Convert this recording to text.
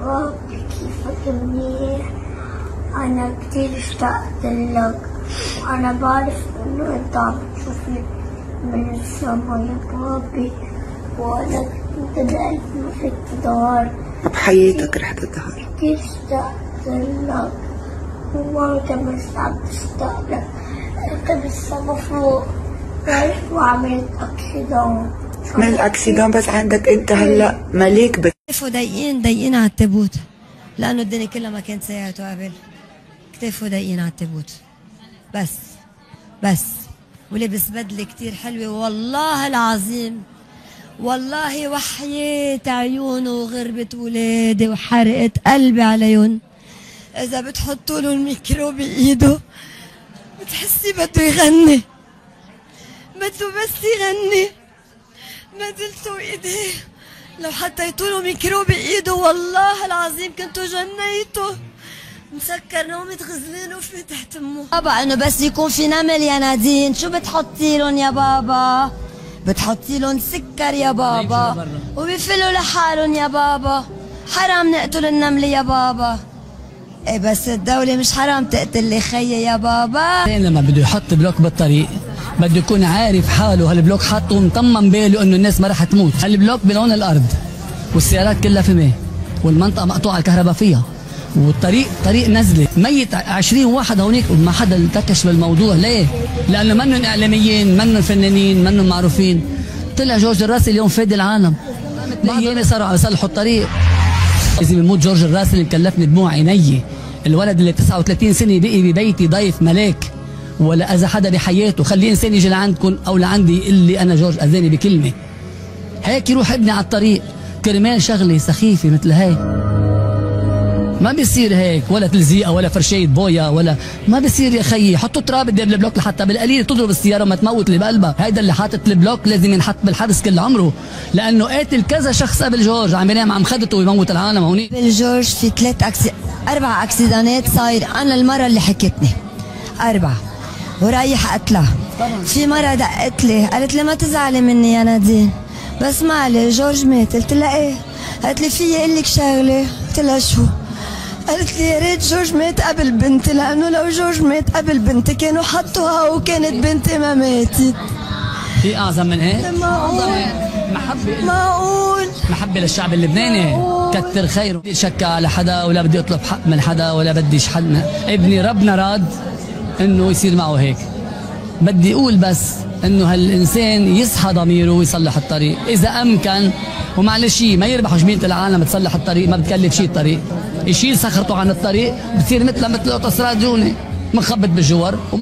ربي كيفك منيح؟ أنا كتير اشتقت لك، وأنا بعرف إنه أنت عم تشوفني من السما يا بابي، وأنا كنت بقلبي ما فيك تدار. بحياتك رح تظهر. كتير اشتقت لك، وماما كمان عم تشتاق لك. أنت بالسما فوق وعملت أكسيدون. عملت أكسيدون بس عندك أنت هلا مليك كتفه ضايقين على التابوت، لأنه الدنيا كلها ما كانت سيارته قبل. كتفه ضايقين على التابوت بس ولبس بدلة كتير حلوة والله العظيم، والله وحياة عيونه وغربة ولادي وحرقت قلبي عليهم. إذا بتحطوا له الميكرو بإيده بتحسي بده يغني، بده بس يغني. مدلته ايديه، لو حطيتوا له ميكرو بايده والله العظيم كنتوا جنيتوا. مسكر نومة غزلين وفي تحت امه. بابا انه بس يكون في نمل يا نادين، شو بتحطي لهم يا بابا؟ بتحطي لهم سكر يا بابا وبيفلوا لحالهم يا بابا. حرام نقتل النمل يا بابا. ايه بس الدولة مش حرام تقتل لي خيي يا بابا. لما بده يحط بلوك بالطريق بده يكون عارف حاله هالبلوك حاطه ومطمن باله انه الناس ما رح تموت. هالبلوك بلون الارض والسيارات كلها في ماء والمنطقه مقطوعه الكهرباء فيها والطريق طريق نزله ميت 20 واحد هونيك وما حدا التكش بالموضوع. ليه؟ لانه منن اعلاميين، منن فنانين، منن معروفين. طلع جورج الراسي اليوم فادي العالم. ايامي صاروا عم يصلحوا الطريق. لازم يموت جورج الراسي اللي مكلفني دموع عيني، الولد اللي 39 سنه بقي ببيتي ضيف ملاك ولا اذى حدا بحياته. خلي انسان يجي لعندكم او لعندي يقول لي انا جورج اذاني بكلمه. هيك يروح ابني على الطريق كرمال شغله سخيفه مثل هاي. ما بيصير هيك، ولا تلزيقه ولا فرشايه بويا ولا ما بيصير يا خيي. حطوا تراب قدام البلوك لحتى بالقليل تضرب السياره وما تموت اللي بقلبها. هيدا اللي حاطط البلوك لازم ينحط بالحبس كل عمره، لانه قاتل كذا شخص قبل جورج عم ينام عم خدته ويموت العالم هوني. قبل جورج في 4 اكسيدانات صاير. انا المره اللي حكتني 4 ورايح قتلها. في مرة دقت لي قالت لي ما تزعلي مني يا نادين بس ما عليه جورج مات. قلت لها ايه؟ قالت لي في اقول لك شغلة. قلت لها شو؟ قالت لي يا ريت جورج مات قبل بنتي، لأنه لو جورج مات قبل بنتي كانوا حطوها وكانت بنتي ما ماتت. في أعظم من هيك؟ معقول معقول محبة للشعب اللبناني كتر خيره. بدي شكى على حدا ولا بدي اطلب حق من حدا ولا بديش حد. ابني ربنا راد انه يصير معه هيك. بدي اقول بس انه هالانسان يصحى ضميره ويصلح الطريق اذا امكن. ومعلش ما يربحوا جميله العالم تصلح الطريق، ما بتكلف شيء الطريق. يشيل صخرته عن الطريق بتصير مثل الاوتوستراد جوني منخبط بالجوار.